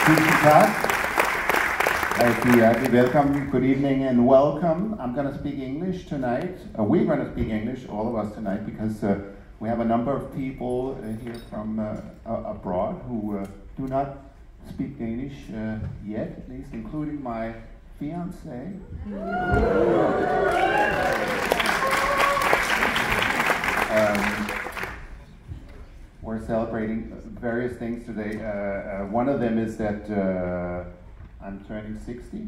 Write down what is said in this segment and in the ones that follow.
Tusind tak. Welcome, good evening, and welcome. I'm going to speak English tonight. We're going to speak English, all of us tonight, because we have a number of people here from abroad who do not speak Danish yet, at least, including my fiancée. We're celebrating various things today. One of them is that I'm turning 60.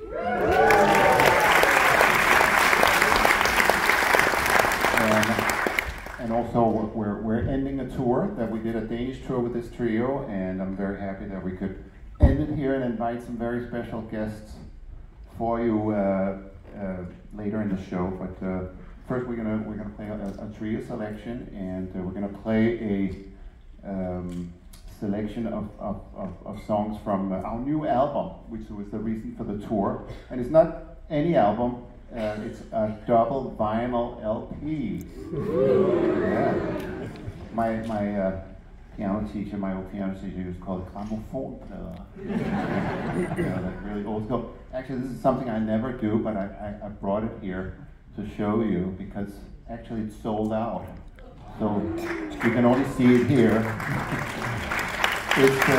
And also we're ending a tour that we did, a Danish tour with this trio, and I'm very happy that we could end it here and invite some very special guests for you later in the show. But first we're gonna play a trio selection, and we're gonna play a selection of songs from our new album, which was the reason for the tour. And it's not any album, it's a double vinyl LP. Yeah. My piano teacher, my old piano teacher, used to call it grammophonplader. That's really old school. Actually, this is something I never do, but I brought it here to show you because actually it's sold out. So you can only see it here. It's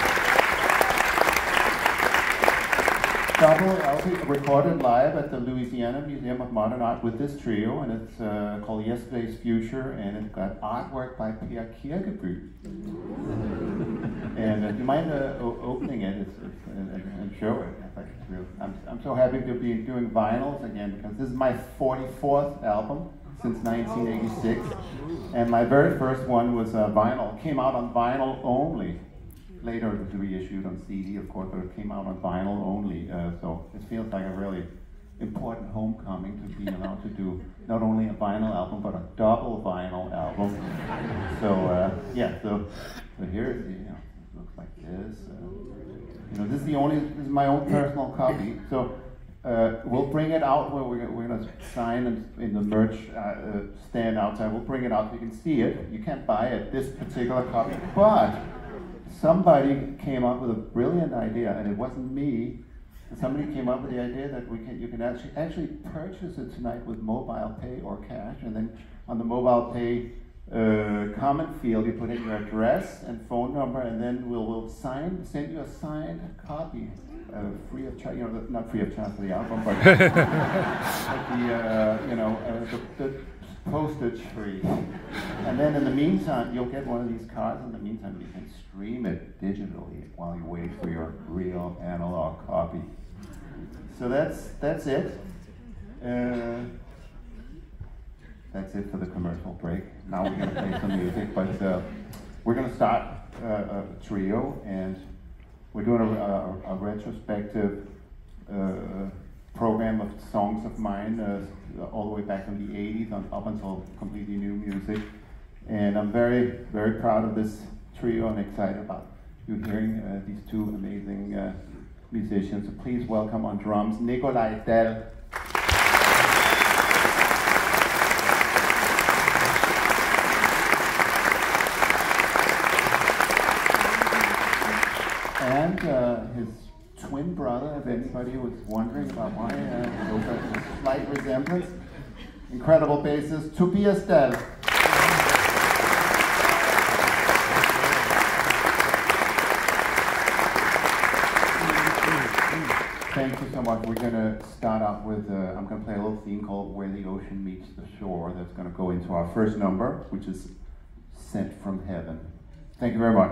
double LP recorded live at the Louisiana Museum of Modern Art with this trio, and it's called Yesterday's Future, and it's got artwork by Per Kirkeby. And do you mind opening it and show it? I'm so happy to be doing vinyls again because this is my 44th album since 1986, and my very first one was vinyl. It came out on vinyl only. Later it was reissued on CD, of course, but it came out on vinyl only. So it feels like a really important homecoming to be allowed to do not only a vinyl album, but a double vinyl album. So so here it looks like this. This is my own personal copy. So we'll bring it out where we're going to sign in the merch stand outside. We'll bring it out so you can see it. You can't buy it, this particular copy, but somebody came up with a brilliant idea, and it wasn't me. Somebody came up with the idea that you can actually purchase it tonight with mobile pay or cash, and then on the mobile pay comment field you put in your address and phone number, and then we'll send you a signed copy, free of charge. Not free of charge for the album, but the postage free. And then in the meantime, you'll get one of these cards. In the meantime, you can stream it digitally while you wait for your real analog copy. So that's it. That's it for the commercial break. Now we're going to play some music, but we're going to start a trio, and we're doing a retrospective program of songs of mine all the way back from the 80s up until completely new music. And I'm very, very proud of this trio and excited about you hearing these two amazing musicians. So please welcome on drums, Nikolaj Dahl. And his twin brother, if anybody was wondering about why there's a slight resemblance. Incredible bassist, Tobias Dahl. Thank you so much. We're going to start out with, I'm going to play a little theme called Where the Ocean Meets the Shore. That's going to go into our first number, which is Sent from Heaven. Thank you very much.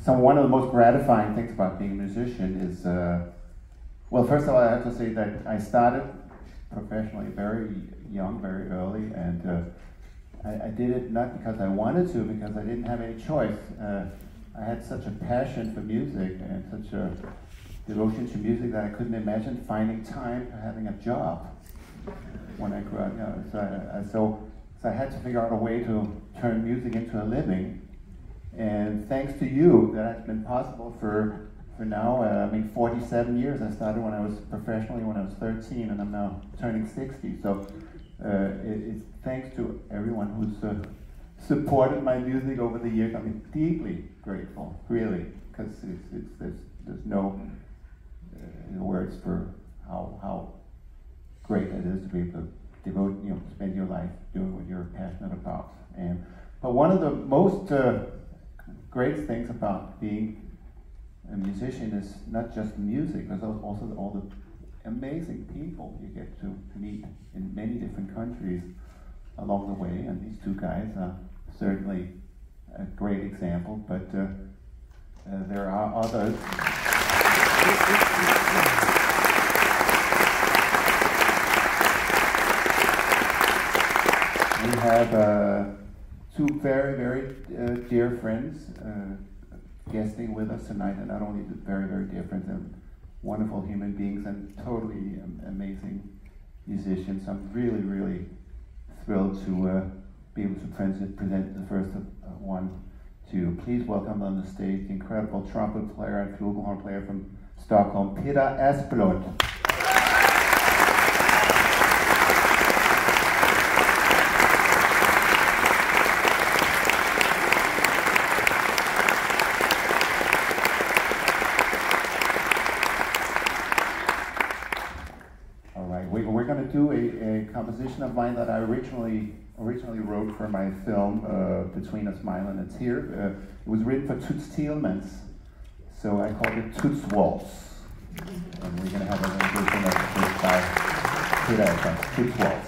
So one of the most gratifying things about being a musician is, well, first of all, I have to say that I started professionally very young, very early, and I did it not because I wanted to, because I didn't have any choice. I had such a passion for music and such a devotion to music that I couldn't imagine finding time for having a job when I grew up. You know, so I had to figure out a way to turn music into a living. And thanks to you, that's been possible for now, 47 years. I started when I was professionally when I was 13, and I'm now turning 60. So it's thanks to everyone who's supported my music over the years. I'm deeply grateful, really, because there's no words for how great it is to be able to devote, spend your life doing what you're passionate about. But one of the most great things about being a musician is not just music, but also all the amazing people you get to meet in many different countries along the way. And these two guys are certainly a great example, but there are others. We have two very, very dear friends guesting with us tonight, and not only very, very different and wonderful human beings and totally amazing musicians. I'm really, really thrilled to be able to present the first one to you. Please welcome on the stage the incredible trumpet player and flugelhorn player from Stockholm, Peter Asplund. We're going to do a composition of mine that I originally wrote for my film Between a Smile and a Tear. It was written for Toots Thielemans, so I called it Toots Waltz. And we're going to have a rendition of it by Peter Asplund, Toots Waltz.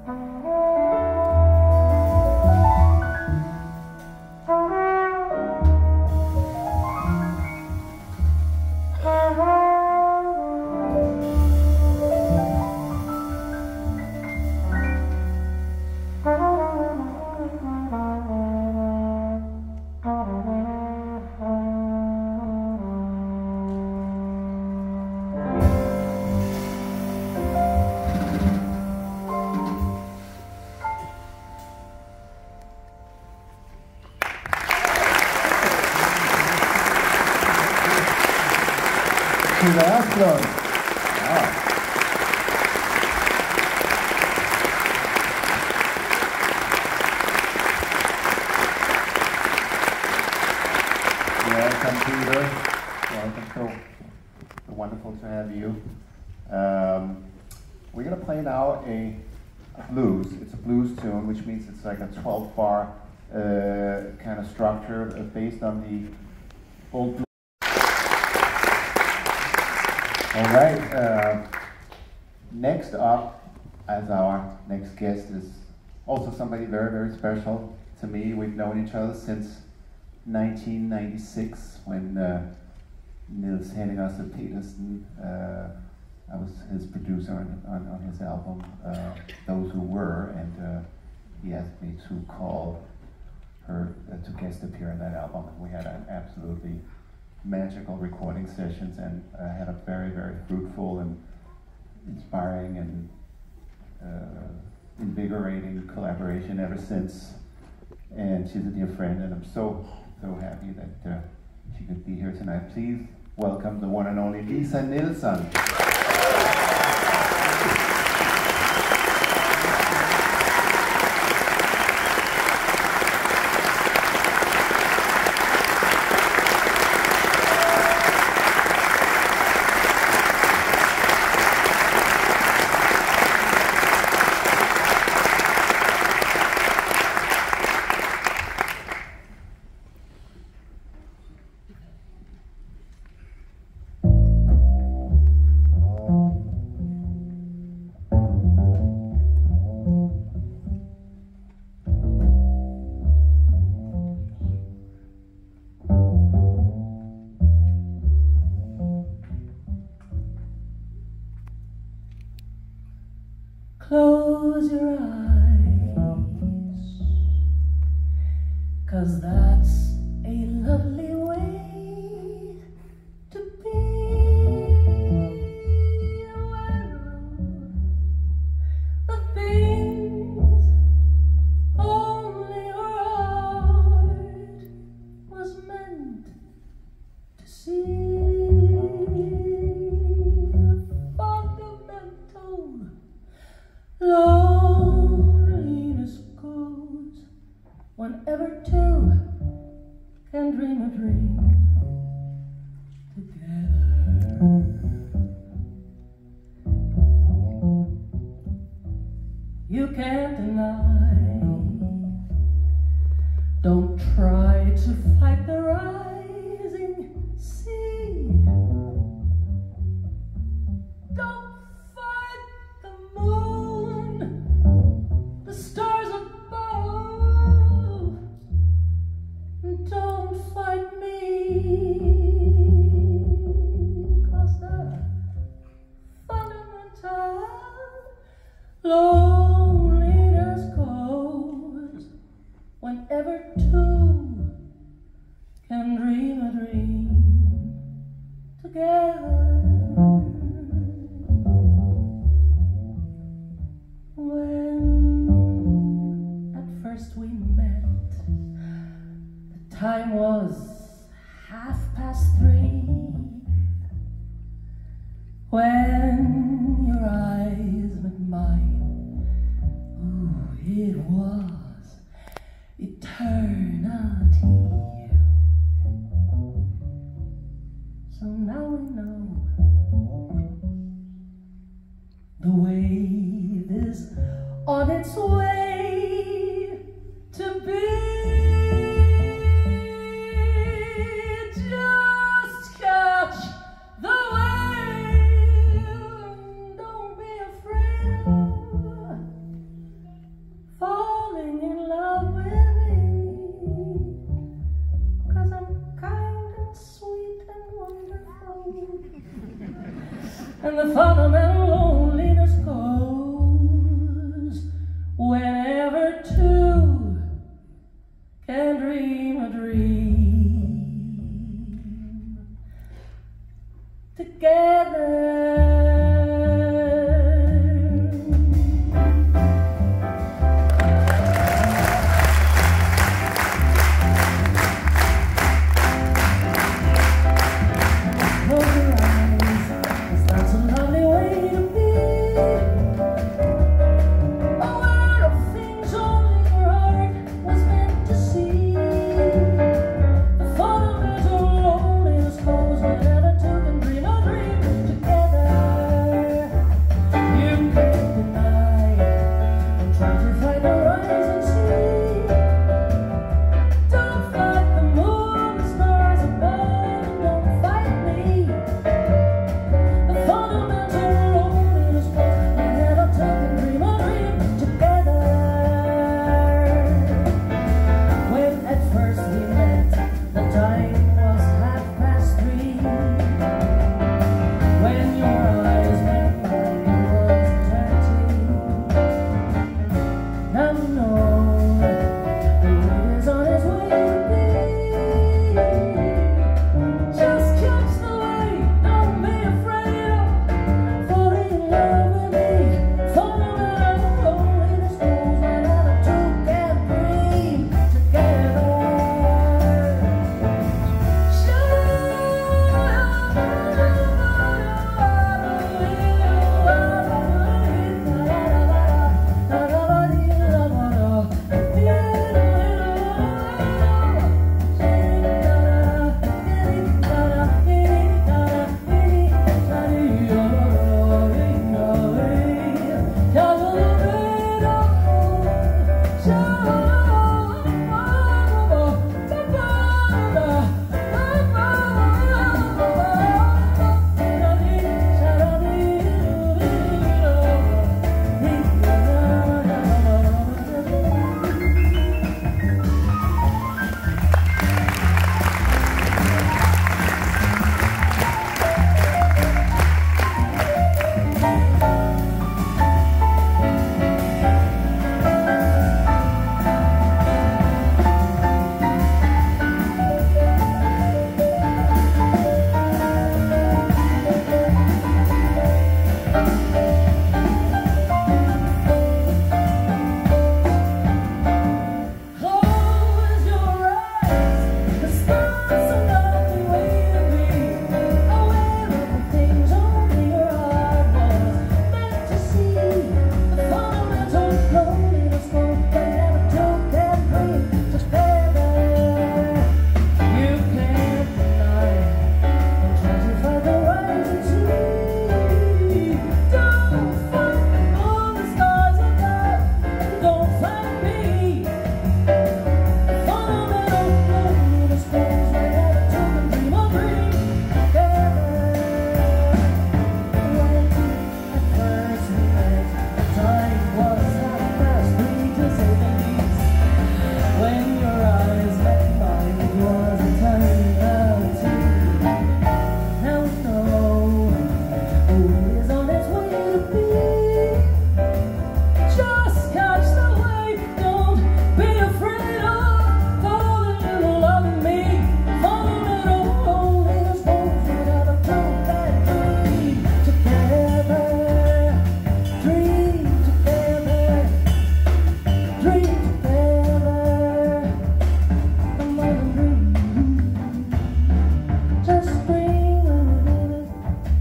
Peter Asplund. Wow. Welcome, Peter. Welcome. So wonderful to have you. We're going to play now a blues. It's a blues tune, which means it's like a 12-bar kind of structure based on the old blues. All right, next up as our next guest is also somebody very, very special to me. We've known each other since 1996 when Niels Henning Ørsted Pedersen, I was his producer on his album, Those Who Were, and he asked me to call her to guest appear on that album. And we had an absolutely magical recording sessions and had a very, very fruitful and inspiring and invigorating collaboration ever since. And she's a dear friend, and I'm so happy that she could be here tonight. Please welcome the one and only Lisa Nilsson. Close your eyes, 'cause that's a lovely way to be aware of the things only your heart was meant to see. Loneliness goes whenever two can dream a dream together. You can't deny, don't try to fight the rising sea. Don't fight the moon, the stars above. Don't fight me, 'cause the fundamental loneliness goes whenever two can dream a dream together. When at first we met, the time was 3:30. When your eyes met mine, ooh, it was eternity. So now we know the wave is on its way to be. Just catch the wave, don't be afraid of and the fundamental loneliness goes whenever two can dream a dream together.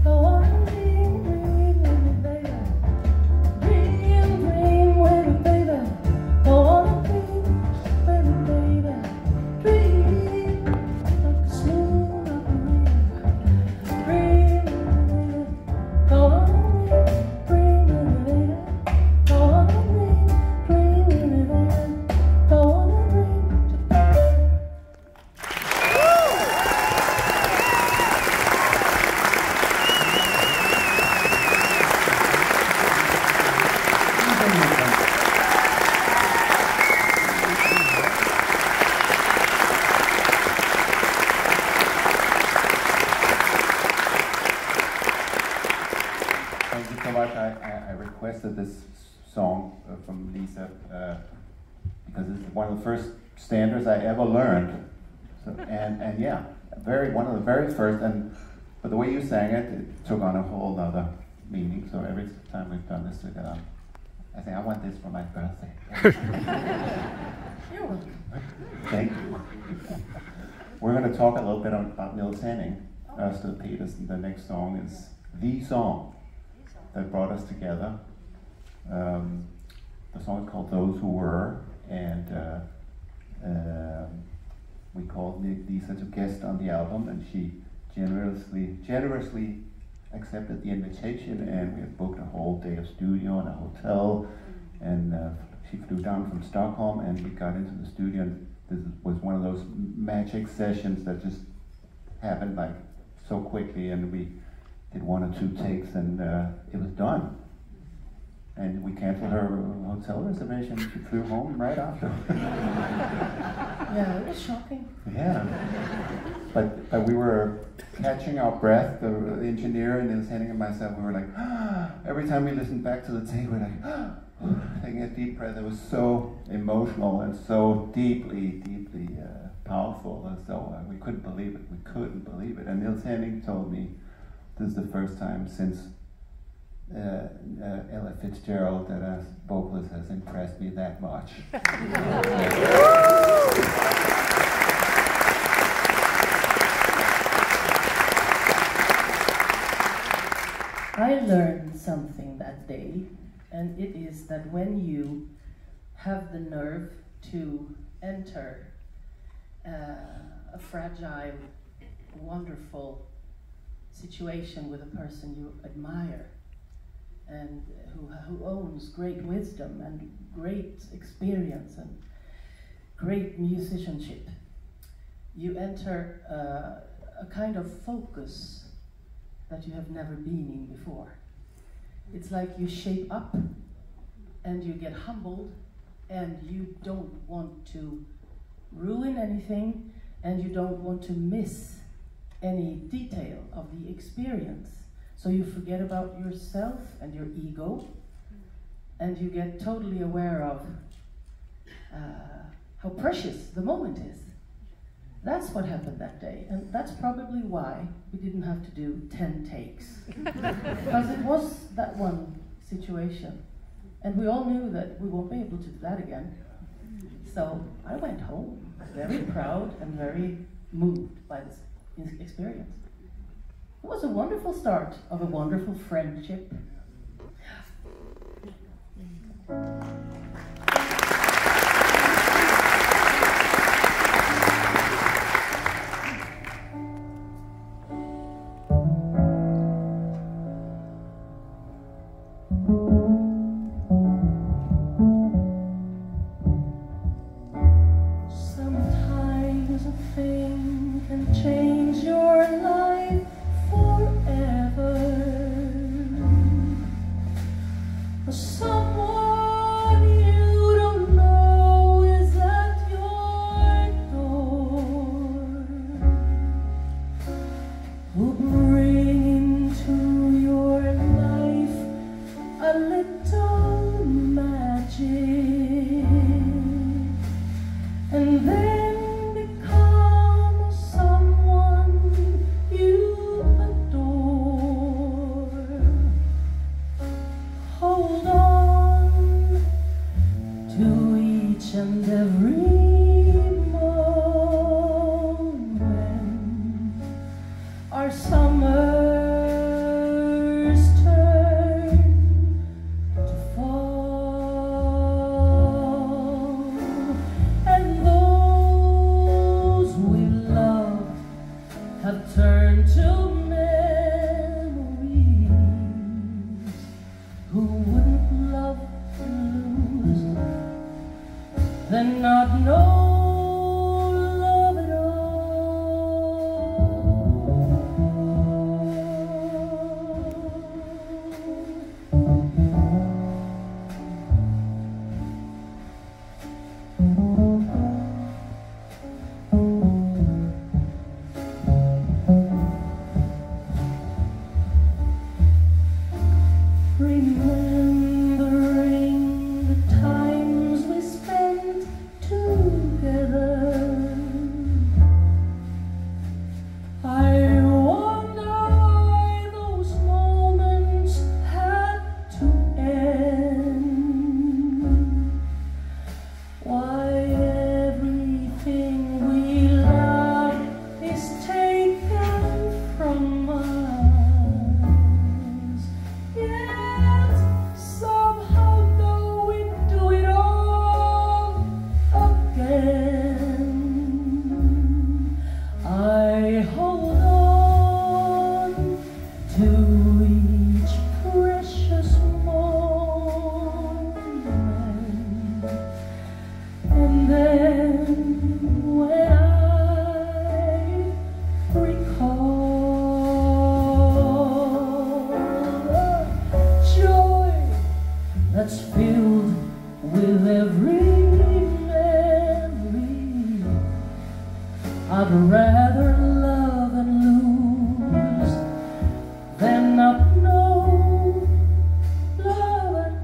Baby, Lisa, because it's one of the first standards I ever learned. So, and yeah, one of the very first, but the way you sang it, it took on a whole other meaning. So every time we've done this together, I think I want this for my birthday. You're welcome. Thank you. We're going to talk a little bit about Niels Henning Ørsted Pedersen. The next song is the song that brought us together. The song is called Those Who Were, and we called Lisa to guest on the album, and she generously accepted the invitation, and we have booked a whole day of studio and a hotel, and she flew down from Stockholm, and we got into the studio, and this was one of those magic sessions that just happened like so quickly, and we did 1 or 2 takes, and it was done. And we canceled her hotel reservation. She flew home right after. Yeah, it was shocking. Yeah, but we were catching our breath. The engineer and Niels Henning and myself, we were like, every time we listened back to the tape, we were like, taking a deep breath. It was so emotional and so deeply powerful, and so we couldn't believe it. We couldn't believe it. And Niels Henning told me this is the first time since Ella Fitzgerald that a vocalist has impressed me that much. I learned something that day, and it is that when you have the nerve to enter a fragile, wonderful situation with a person you admire, and who owns great wisdom and great experience and great musicianship, you enter a kind of focus that you have never been in before. It's like you shape up and you get humbled, and you don't want to ruin anything, and you don't want to miss any detail of the experience. So you forget about yourself and your ego, and you get totally aware of how precious the moment is. That's what happened that day, and that's probably why we didn't have to do 10 takes. Because it was that one situation, and we all knew that we won't be able to do that again. So I went home very proud and very moved by this experience. It was a wonderful start of a wonderful friendship. Sometimes a thing can change your life forever. Someone you don't know is at your door, who bring into your life a little magic, and then become someone you adore. Hold on to each and every moment. Our summers turn to fall, and those we love have turned to memories. Who wouldn't love to lose than not know love at remembering the time every memory. I'd rather love and lose than not know love at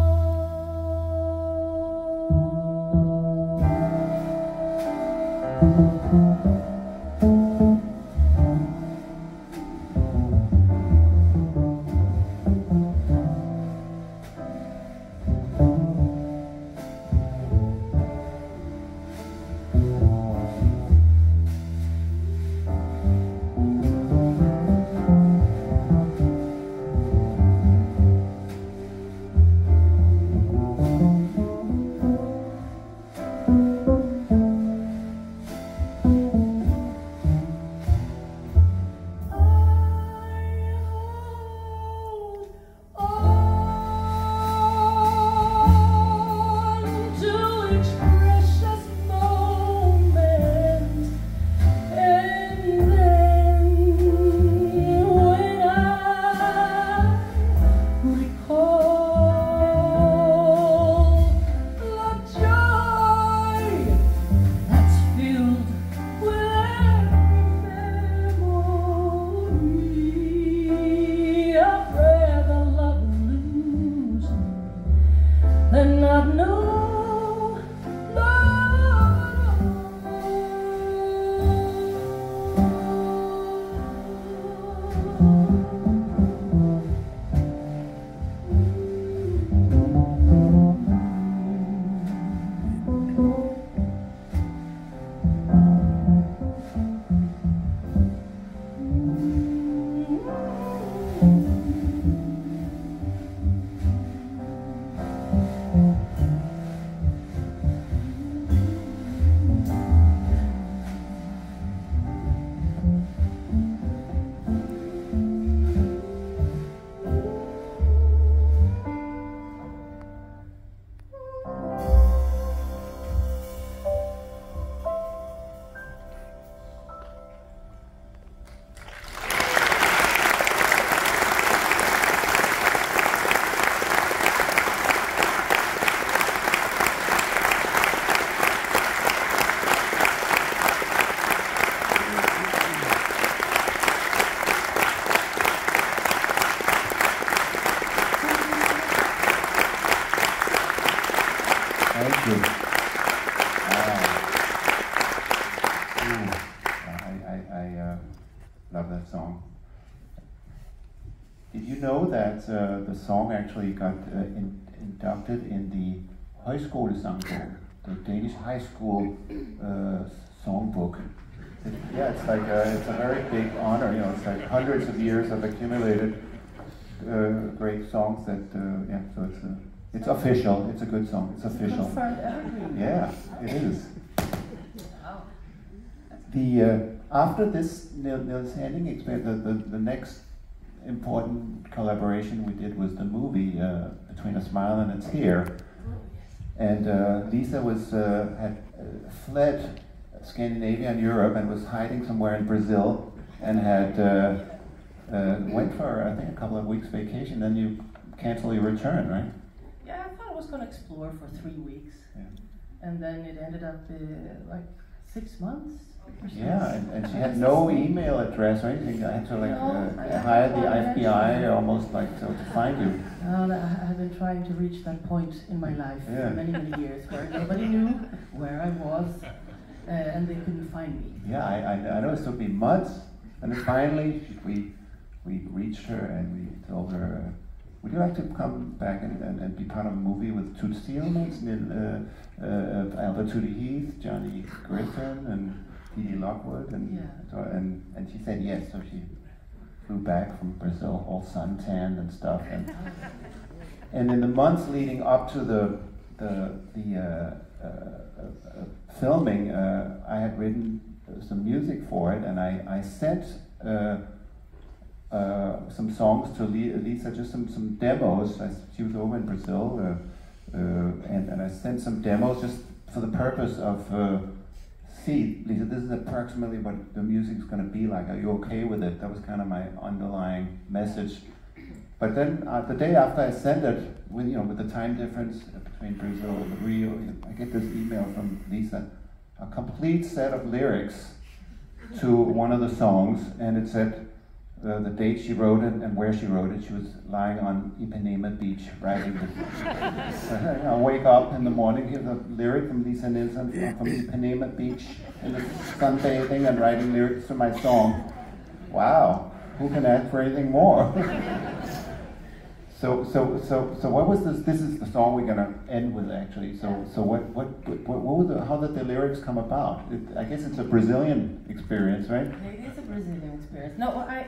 Love that song. Did you know that the song actually got inducted in the Højskolesangbogen, the Danish high school songbook? Yeah, it's like it's a very big honor. You know, it's like hundreds of years of accumulated great songs. That yeah, so it's official. It's a good song. It's official. Confirmed evergreen. Yeah, it is. Wow. The after this Niels Henning experience, the next important collaboration we did was the movie Between a Smile and a Tear, and Lisa was had fled Scandinavia and Europe and was hiding somewhere in Brazil and had went for I think a couple of weeks vacation. Then you cancel your return, right? Yeah, I thought I was going to explore for 3 weeks, and then it ended up like 6 months. Yeah, and she had no email address or anything. I had to like hire the FBI almost like to find you. Well, I have been trying to reach that point in my life for many, many years where nobody knew where I was and they couldn't find me. Yeah, I know it took me months, and then finally we reached her and we told her, would you like to come back and be part of a movie with Toot Steelmans, Albert Tootie Heath, Johnny Griffin, and P.D. Lockwood, and she said yes, so she flew back from Brazil all suntanned and stuff, and in the months leading up to the filming, I had written some music for it, and I sent some songs to Lisa, just some demos. She was over in Brazil, and I sent some demos just for the purpose of see, Lisa, this is approximately what the music's going to be like. Are you okay with it? That was kind of my underlying message. But then the day after I sent it, with the time difference between Brazil and Rio, I get this email from Lisa, a complete set of lyrics to one of the songs, and it said the date she wrote it and where she wrote it. She was lying on Ipanema Beach writing this. I wake up in the morning, hear the lyric from Lisa Nilsson from Ipanema Beach in the sunbathing and writing lyrics to my song. Wow, who can ask for anything more? So what was this? This is the song we're gonna end with, actually. So what was how did the lyrics come about? I guess it's a Brazilian experience, right? It is a Brazilian experience. No, I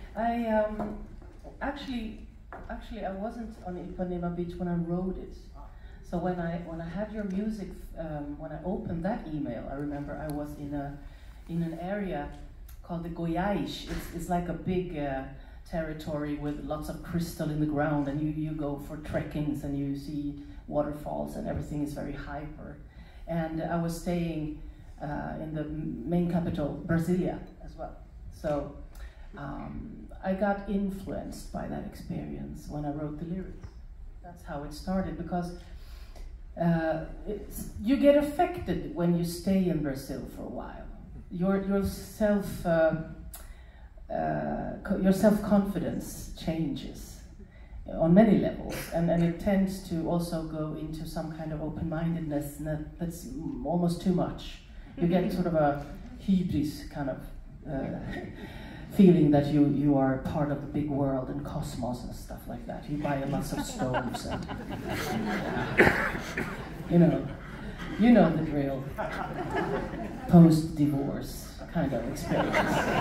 actually I wasn't on Ipanema Beach when I wrote it. So when I had your music, when I opened that email, I remember I was in an area called the Goiás. It's like a big territory with lots of crystal in the ground, and you go for trekkings and you see waterfalls and everything is very hyper. And I was staying in the main capital, Brasilia, as well. So I got influenced by that experience when I wrote the lyrics. That's how it started, because you get affected when you stay in Brazil for a while. Your self-confidence changes on many levels, and it tends to also go into some kind of open-mindedness that's almost too much. You get sort of a hubris kind of feeling that you are part of the big world and cosmos and stuff like that. You buy lots of stones and you know the drill. Post-divorce kind of experience.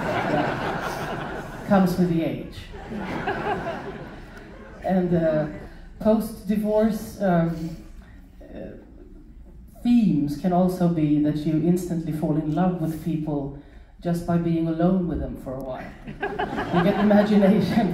Comes with the age. And post-divorce themes can also be that you instantly fall in love with people just by being alone with them for a while. You get imagination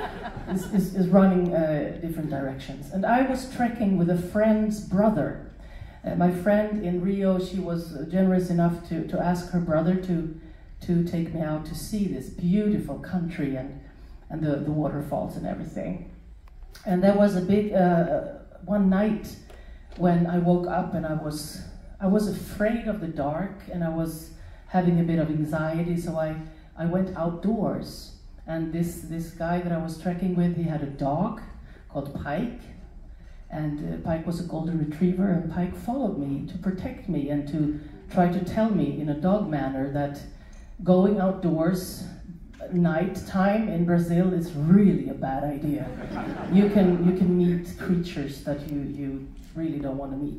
is running different directions. And I was trekking with a friend's brother. My friend in Rio, she was generous enough to ask her brother to take me out to see this beautiful country and the waterfalls and everything. And there was a big one night when I woke up and I was afraid of the dark, and I was having a bit of anxiety, so I went outdoors. And this guy that I was trekking with, he had a dog called Pike, and Pike was a golden retriever, and Pike followed me to protect me and to try to tell me in a dog manner that going outdoors night time in Brazil is really a bad idea. You can meet creatures that you really don't want to meet.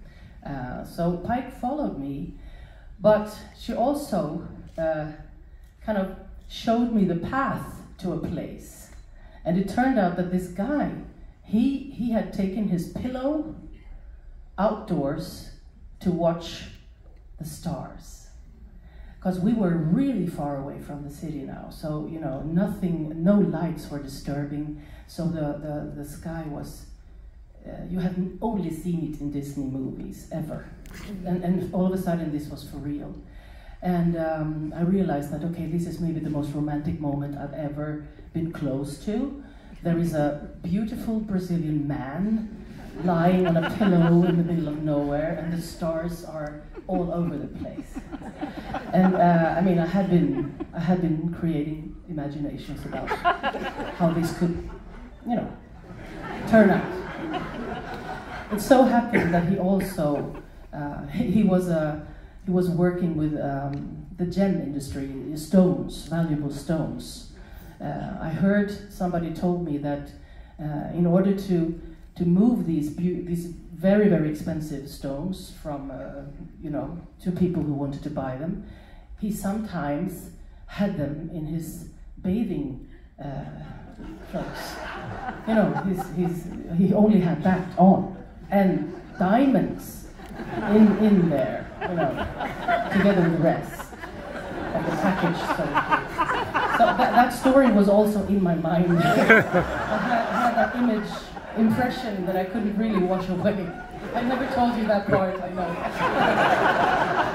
So Pike followed me, but she also kind of showed me the path to a place. And it turned out that this guy, he had taken his pillow outdoors to watch the stars. Because we were really far away from the city now, so no lights were disturbing, so the sky was, you have only seen it in Disney movies, ever. And all of a sudden this was for real. And I realized that, okay, this is maybe the most romantic moment I've ever been close to. There is a beautiful Brazilian man lying on a pillow in the middle of nowhere, and the stars are all over the place. And I mean, I had been creating imaginations about how this could, turn out. It so happened that he also he was working with the gem industry, stones, valuable stones. I heard somebody told me that in order to move these very, very expensive stones from to people who wanted to buy them, he sometimes had them in his bathing clothes. He only had that on, and diamonds in there, together with the rest of the package. So that story was also in my mind. I had that impression that I couldn't really wash away. I never told you that part, I know.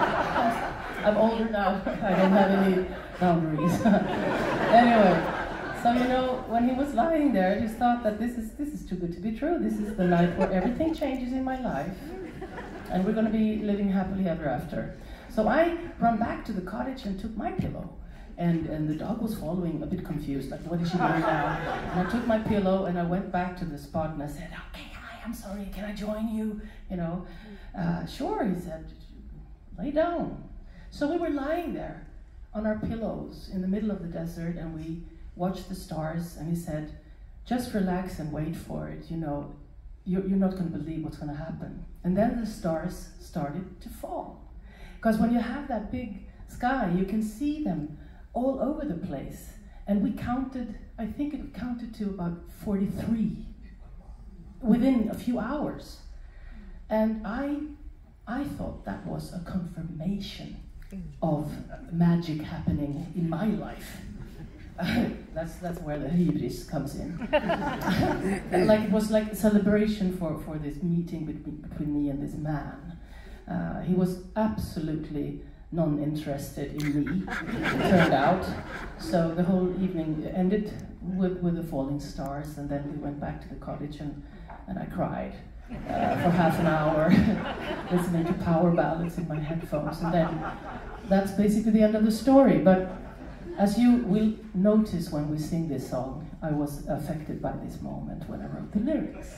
I'm older now, I don't have any boundaries. Anyway, So you know, when he was lying there, I just thought that this is too good to be true. This is the night where everything changes in my life, and we're going to be living happily ever after. So I ran back to the cottage and took my pillow, and the dog was following, a bit confused, like what is she doing now? And I took my pillow and I went back to the spot and I said, okay, hi, I'm sorry, can I join you? You know, sure, he said, lay down. So we were lying there on our pillows in the middle of the desert, and we watched the stars, and he said, just relax and wait for it, you know, you're not going to believe what's going to happen. And then the stars started to fall. Because when you have that big sky, you can see them all over the place. And we counted, I think it counted to about 43 within a few hours. And I thought that was a confirmation of magic happening in my life. That's where the hybris comes in. Like it was like a celebration for this meeting between me and this man. He was absolutely non-interested in me, it turned out. So the whole evening ended with the falling stars, and then we went back to the cottage and I cried for half an hour, listening to power ballads in my headphones, and then that's basically the end of the story. But as you will notice when we sing this song, I was affected by this moment when I wrote the lyrics.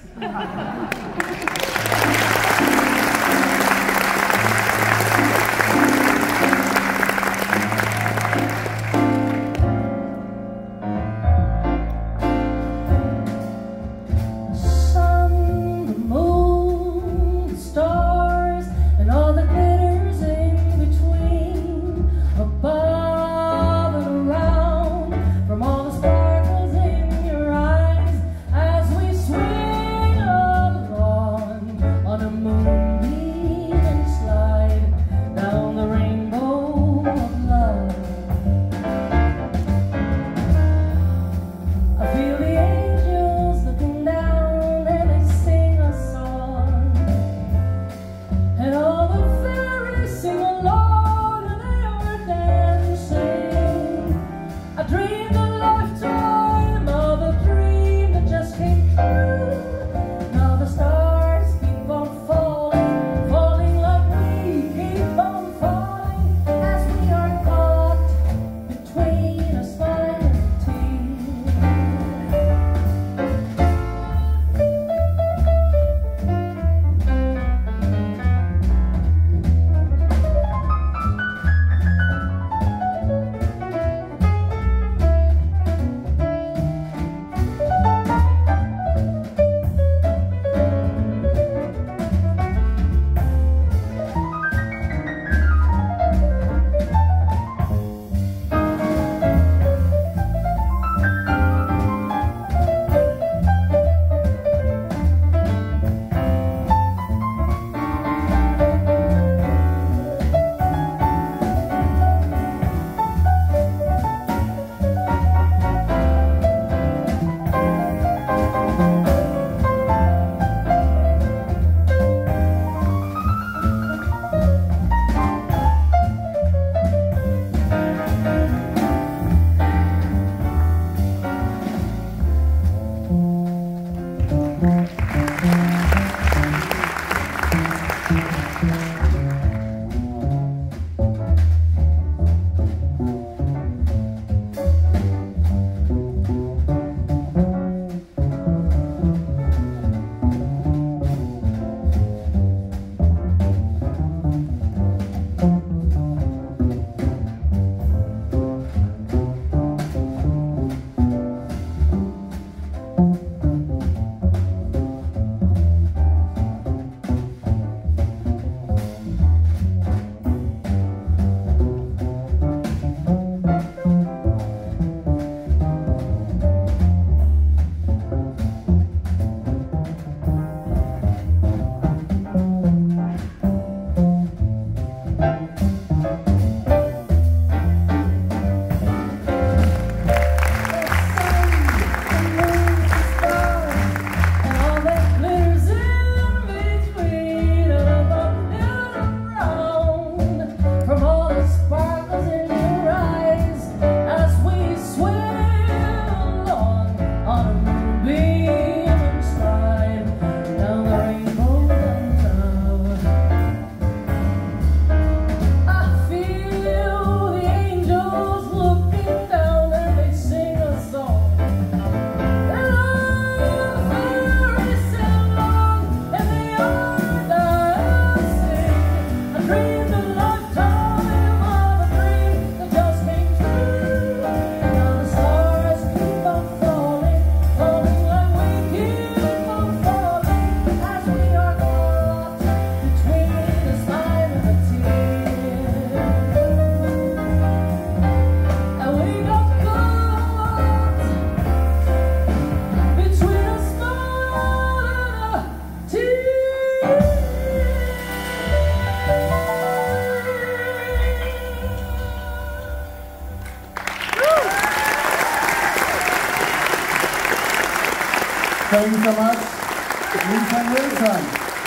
Thank you so much. Lisa Nilsson.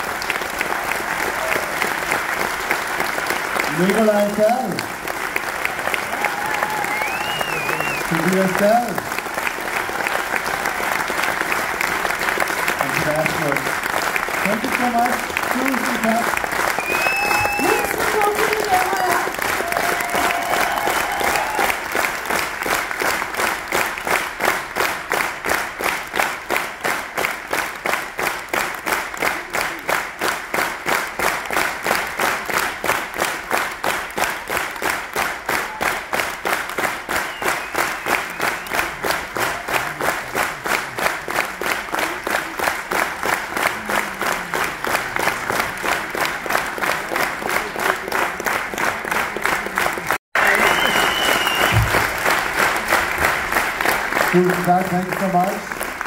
Niels Lan Peter Asplund. And Peter Asplund. Thank you so much. Thank you so much.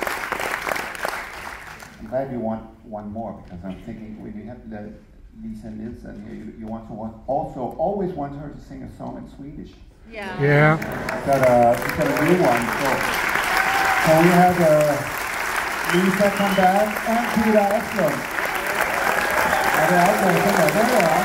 I'm glad you want one more because I'm thinking when you have Lisa Nilsson here, you want to also always want her to sing a song in Swedish. Yeah. Yeah. She's got a new one. So we have Lisa come back and Peter Asplund. There they are.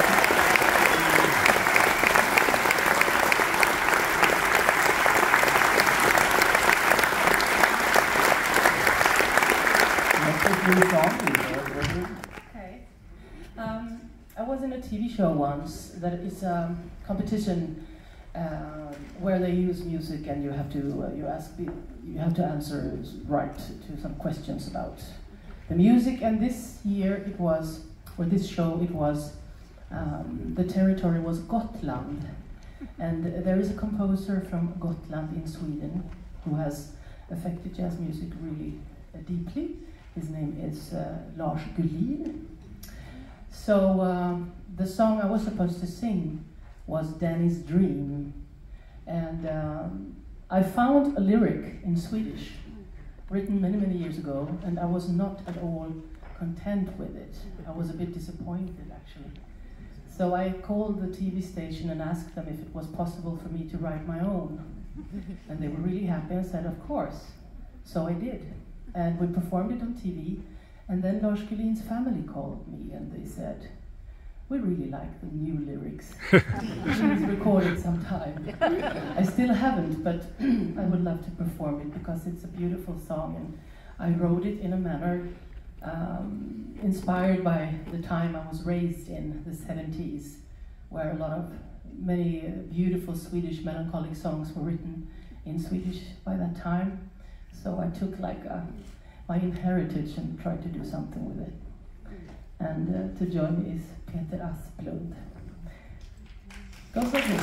Okay. I was in a TV show once that is a competition where they use music and you have to answer right to some questions about the music. And this year it was, or this show it was, the territory was Gotland, and there is a composer from Gotland in Sweden who has affected jazz music really deeply. His name is Lars Gullin. So the song I was supposed to sing was Danny's Dream. And I found a lyric in Swedish, written many, many years ago, and I was not at all content with it. I was a bit disappointed, actually. So I called the TV station and asked them if it was possible for me to write my own. And they were really happy and said, of course. So I did. And we performed it on TV, and then Lars Gullin's family called me and they said, we really like the new lyrics. Please record it sometime. I still haven't, but I would love to perform it because it's a beautiful song, and I wrote it in a manner inspired by the time I was raised in the 70s, where many beautiful Swedish melancholic songs were written in Swedish by that time. So I took my heritage and tried to do something with it. And to join me is Peter Asplund. Go for it.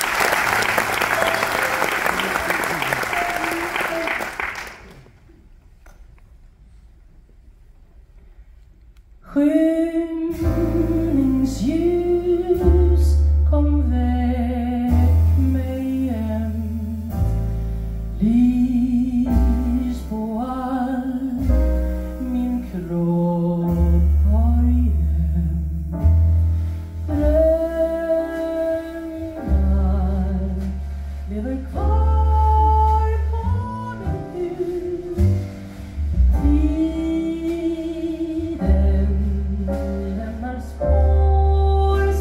Skymningsljus kom väck mig hem. Lys på all min kropp har igen. Drömmar lever kvar på mitt hus. Tiden lämnar spår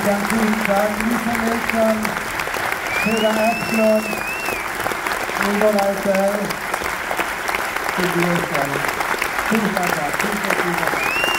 kan Lisa Nilsson, Peter Asplund, Niels Lan Doky, Tusen tack.